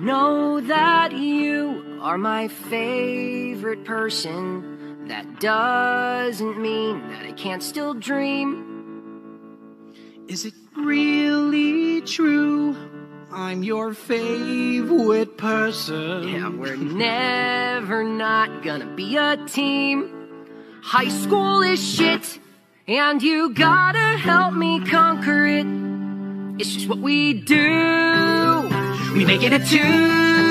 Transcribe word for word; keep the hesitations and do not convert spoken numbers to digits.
know that you are my favorite person. That doesn't mean that I can't still dream. Is it really true? I'm your favorite person. Yeah, we're never not gonna be a team. High school is shit, and you gotta help me conquer it. It's just what we do. We make it a two.